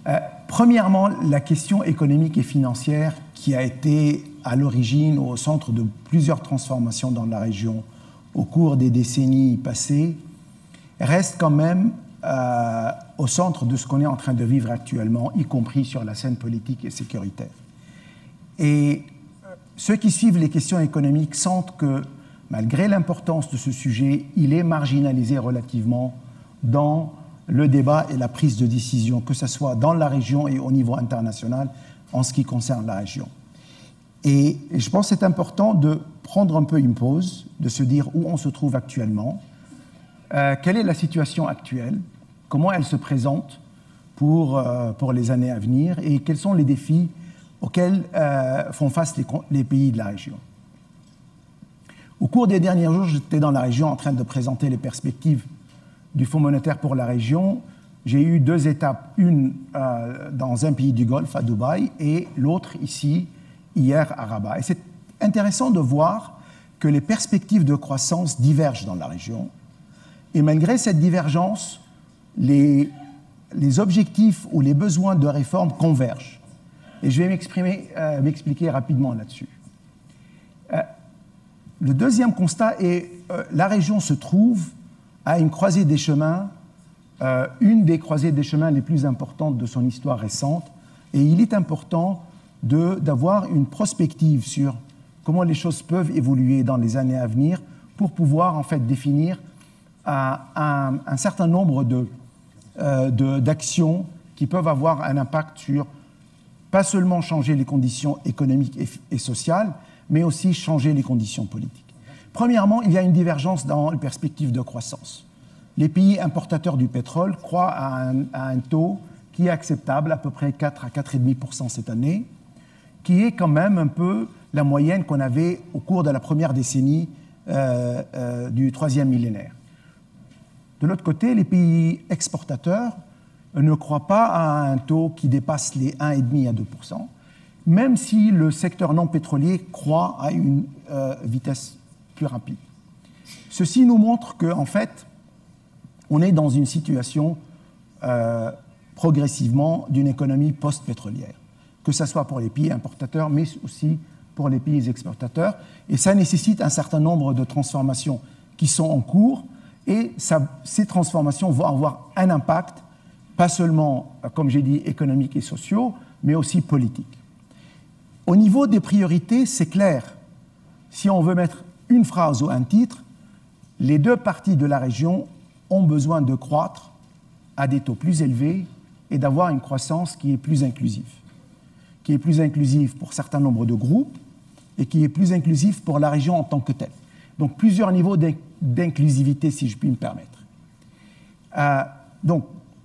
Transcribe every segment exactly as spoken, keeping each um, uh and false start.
Euh, premièrement, la question économique et financière qui a été à l'origine, au centre de plusieurs transformations dans la région au cours des décennies passées, reste quand même euh, au centre de ce qu'on est en train de vivre actuellement, y compris sur la scène politique et sécuritaire. Et ceux qui suivent les questions économiques sentent que, malgré l'importance de ce sujet, il est marginalisé relativement dans le débat et la prise de décision, que ce soit dans la région et au niveau international, en ce qui concerne la région. Et je pense que c'est important de prendre un peu une pause, de se dire où on se trouve actuellement, euh, quelle est la situation actuelle, comment elle se présente pour, euh, pour les années à venir et quels sont les défis auxquels euh, font face les, les pays de la région. Au cours des derniers jours, j'étais dans la région en train de présenter les perspectives du Fonds monétaire pour la région. J'ai eu deux étapes, une euh, dans un pays du Golfe, à Dubaï, et l'autre ici, hier, à Rabat. Et c'est intéressant de voir que les perspectives de croissance divergent dans la région. Et malgré cette divergence, les, les objectifs ou les besoins de réforme convergent. Et je vais m'exprimer, euh, m'expliquer rapidement là-dessus. Euh, le deuxième constat est euh, la région se trouve à une croisée des chemins, euh, une des croisées des chemins les plus importantes de son histoire récente. Et il est important de, d'avoir une prospective sur comment les choses peuvent évoluer dans les années à venir pour pouvoir en fait définir un, un, un certain nombre de, euh, de, d'actions qui peuvent avoir un impact sur pas seulement changer les conditions économiques et, et sociales, mais aussi changer les conditions politiques. Premièrement, il y a une divergence dans les perspectives de croissance. Les pays importateurs du pétrole croient à un, à un taux qui est acceptable, à peu près quatre à quatre virgule cinq pour cent cette année, qui est quand même un peu la moyenne qu'on avait au cours de la première décennie euh, euh, du troisième millénaire. De l'autre côté, les pays exportateurs ne croient pas à un taux qui dépasse les un virgule cinq à deux pour cent, même si le secteur non pétrolier croît à une euh, vitesse plus rapide. Ceci nous montre qu'en fait, on est dans une situation euh, progressivement d'une économie post-pétrolière, que ce soit pour les pays importateurs, mais aussi pour les pays exportateurs. Et ça nécessite un certain nombre de transformations qui sont en cours, et ça, ces transformations vont avoir un impact, pas seulement, comme j'ai dit, économiques et sociaux, mais aussi politiques. Au niveau des priorités, c'est clair. Si on veut mettre une phrase ou un titre, les deux parties de la région ont besoin de croître à des taux plus élevés et d'avoir une croissance qui est plus inclusive, qui est plus inclusive pour un certain nombre de groupes et qui est plus inclusive pour la région en tant que telle. Donc plusieurs niveaux d'inclusivité, si je puis me permettre. Euh, donc,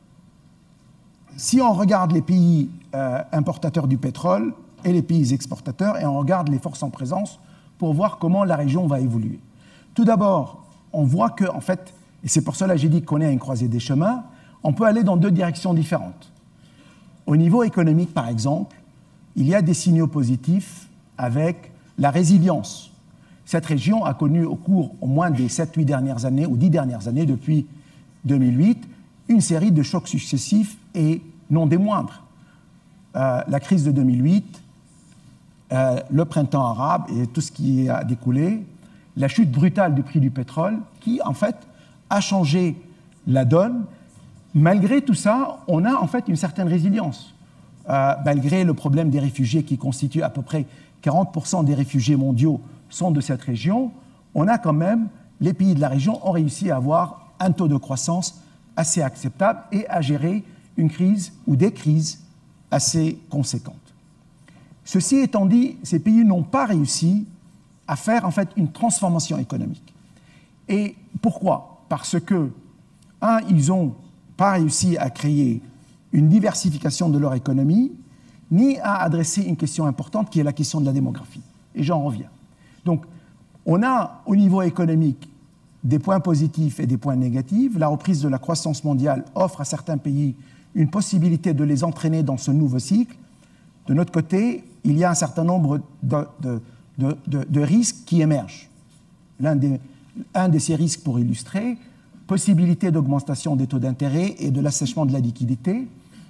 si on regarde les pays euh, importateurs du pétrole et les pays exportateurs, et on regarde les forces en présence pour voir comment la région va évoluer. Tout d'abord, on voit que, en fait, et c'est pour cela que j'ai dit qu'on est à une croisée des chemins, on peut aller dans deux directions différentes. Au niveau économique, par exemple, il y a des signaux positifs avec la résilience. Cette région a connu au cours au moins des sept huit dernières années, ou dix dernières années, depuis deux mille huit, une série de chocs successifs et non des moindres. Euh, la crise de deux mille huit, euh, le printemps arabe et tout ce qui a découlé, la chute brutale du prix du pétrole qui, en fait, a changé la donne. Malgré tout ça, on a en fait une certaine résilience. Euh, malgré le problème des réfugiés qui constitue à peu près quarante pour cent des réfugiés mondiaux sont de cette région, on a quand même, les pays de la région ont réussi à avoir un taux de croissance assez acceptable et à gérer une crise ou des crises assez conséquentes. Ceci étant dit, ces pays n'ont pas réussi à faire en fait une transformation économique. Et pourquoi ? Parce que, un, ils n'ont pas réussi à créer une diversification de leur économie, ni à adresser une question importante qui est la question de la démographie. Et j'en reviens. Donc, on a au niveau économique des points positifs et des points négatifs. La reprise de la croissance mondiale offre à certains pays une possibilité de les entraîner dans ce nouveau cycle. De notre côté, il y a un certain nombre de, de, de, de, de risques qui émergent. L'un des, un de ces risques, pour illustrer, possibilité d'augmentation des taux d'intérêt et de l'assèchement de la liquidité.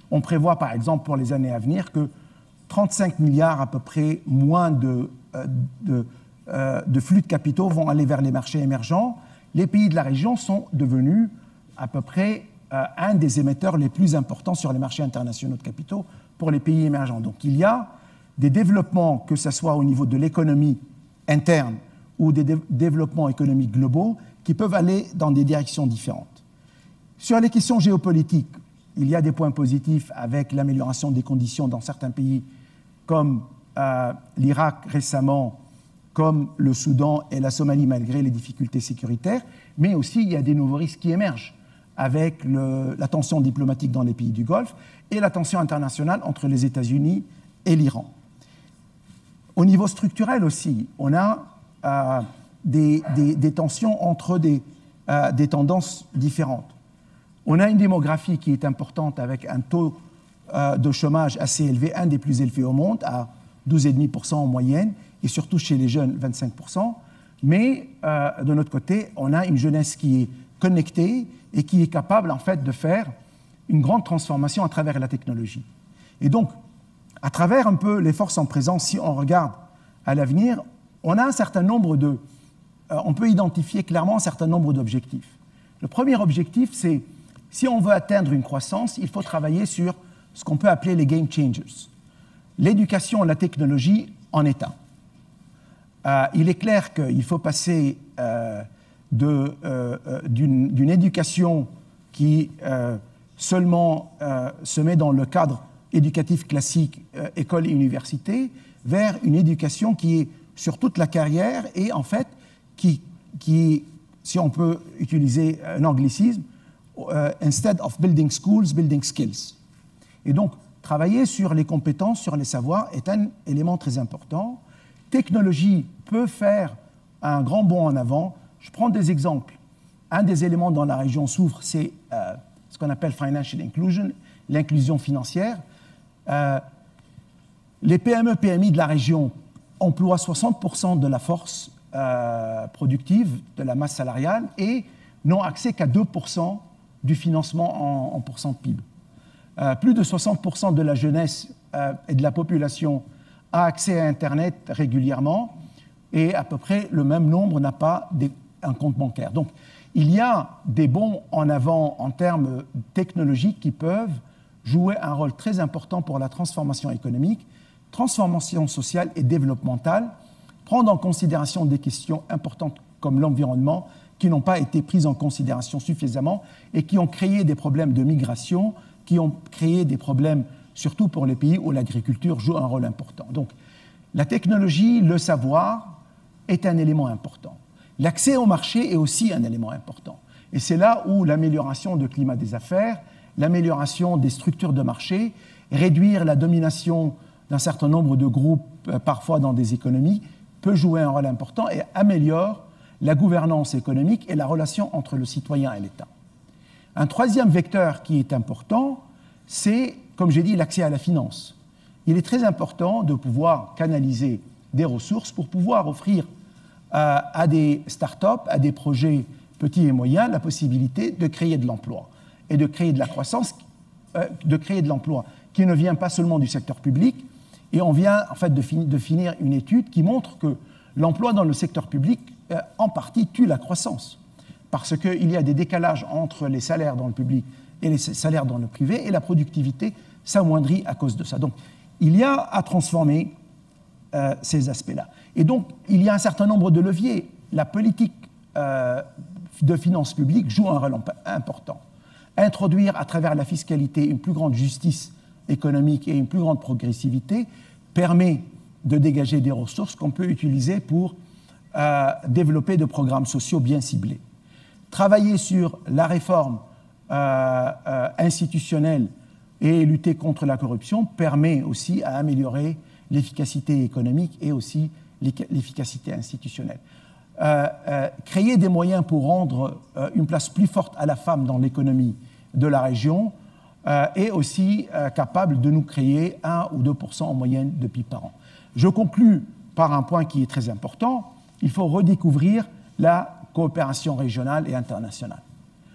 On prévoit par exemple pour les années à venir que trente-cinq milliards à peu près moins de, de, de flux de capitaux vont aller vers les marchés émergents. Les pays de la région sont devenus à peu près un des émetteurs les plus importants sur les marchés internationaux de capitaux pour les pays émergents. Donc il y a des développements, que ce soit au niveau de l'économie interne ou des dé- développements économiques globaux, qui peuvent aller dans des directions différentes. Sur les questions géopolitiques, il y a des points positifs avec l'amélioration des conditions dans certains pays, comme euh, l'Irak récemment, comme le Soudan et la Somalie, malgré les difficultés sécuritaires, mais aussi il y a des nouveaux risques qui émergent avec le, la tension diplomatique dans les pays du Golfe et la tension internationale entre les États-Unis et l'Iran. Au niveau structurel aussi, on a euh, des, des, des tensions entre des, euh, des tendances différentes. On a une démographie qui est importante avec un taux euh, de chômage assez élevé, un des plus élevés au monde, à douze virgule cinq pour cent en moyenne, et surtout chez les jeunes, vingt-cinq pour cent. Mais euh, de notre côté, on a une jeunesse qui est connectée et qui est capable en fait de faire une grande transformation à travers la technologie. Et donc, à travers un peu les forces en présence, si on regarde à l'avenir, on a un certain nombre de, euh, on peut identifier clairement un certain nombre d'objectifs. Le premier objectif, c'est si on veut atteindre une croissance, il faut travailler sur ce qu'on peut appeler les game changers. L'éducation et la technologie en est un. Euh, il est clair qu'il faut passer euh, de, euh, d'une, d'une éducation qui euh, seulement euh, se met dans le cadre éducatif classique, euh, école et université, vers une éducation qui est sur toute la carrière et en fait qui, qui si on peut utiliser un anglicisme, uh, instead of building schools, building skills. Et donc, travailler sur les compétences, sur les savoirs est un élément très important. Technologie peut faire un grand bond en avant. Je prends des exemples. Un des éléments dont la région souffre, c'est euh, ce qu'on appelle financial inclusion, l'inclusion financière. Euh, les P M E P M I de la région emploient soixante pour cent de la force euh, productive, de la masse salariale, et n'ont accès qu'à deux pour cent du financement en, en pourcent de P I B. Euh, plus de soixante pour cent de la jeunesse euh, et de la population a accès à Internet régulièrement, et à peu près le même nombre n'a pas des, un compte bancaire. Donc, il y a des bonds en avant en termes technologiques qui peuvent jouer un rôle très important pour la transformation économique, transformation sociale et développementale, prendre en considération des questions importantes comme l'environnement qui n'ont pas été prises en considération suffisamment et qui ont créé des problèmes de migration, qui ont créé des problèmes surtout pour les pays où l'agriculture joue un rôle important. Donc, la technologie, le savoir est un élément important. L'accès au marché est aussi un élément important. Et c'est là où l'amélioration du climat des affaires, l'amélioration des structures de marché, réduire la domination d'un certain nombre de groupes, euh, parfois dans des économies, peut jouer un rôle important et améliore la gouvernance économique et la relation entre le citoyen et l'État. Un troisième vecteur qui est important, c'est, comme j'ai dit, l'accès à la finance. Il est très important de pouvoir canaliser des ressources pour pouvoir offrir euh, à des start-up, à des projets petits et moyens, la possibilité de créer de l'emploi et de créer de la croissance, euh, de créer de l'emploi qui ne vient pas seulement du secteur public. Et on vient en fait de, fin- de finir une étude qui montre que l'emploi dans le secteur public, euh, en partie, tue la croissance. Parce qu'il y a des décalages entre les salaires dans le public et les salaires dans le privé, et la productivité s'amoindrit à cause de ça. Donc, il y a à transformer euh, ces aspects-là. Et donc, il y a un certain nombre de leviers. La politique euh, de finances publiques joue un rôle important. Introduire à travers la fiscalité une plus grande justice économique et une plus grande progressivité permet de dégager des ressources qu'on peut utiliser pour euh, développer des programmes sociaux bien ciblés. Travailler sur la réforme euh, euh, institutionnelle et lutter contre la corruption permet aussi à améliorer l'efficacité économique et aussi l'efficacité institutionnelle. Euh, euh, créer des moyens pour rendre euh, une place plus forte à la femme dans l'économie de la région euh, est aussi euh, capable de nous créer un ou deux pour cent en moyenne de P I B par an. Je conclus par un point qui est très important. Il faut redécouvrir la coopération régionale et internationale.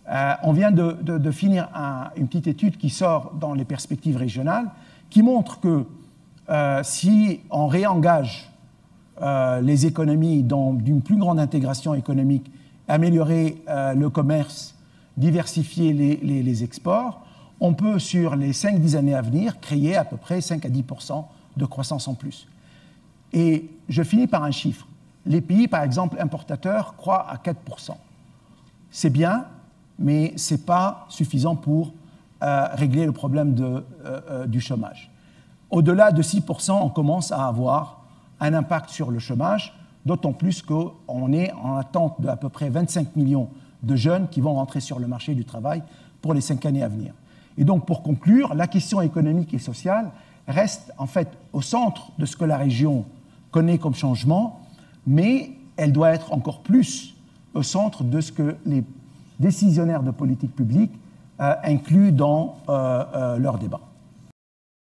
Euh, on vient de, de, de finir un, une petite étude qui sort dans les perspectives régionales, qui montre que euh, si on réengage euh, les économies dans d'une plus grande intégration économique, améliorer euh, le commerce, diversifier les, les, les exports, on peut, sur les cinq à dix années à venir, créer à peu près cinq à dix pour cent de croissance en plus. Et je finis par un chiffre. Les pays, par exemple, importateurs, croient à quatre pour cent. C'est bien, mais ce n'est pas suffisant pour euh, régler le problème de, euh, euh, du chômage. Au-delà de six pour cent, on commence à avoir un impact sur le chômage, d'autant plus qu'on est en attente d'à peu près vingt-cinq millions de jeunes qui vont rentrer sur le marché du travail pour les cinq années à venir. Et donc, pour conclure, la question économique et sociale reste en fait au centre de ce que la région connaît comme changement, mais elle doit être encore plus au centre de ce que les décisionnaires de politique publique euh, incluent dans euh, euh, leurs débats.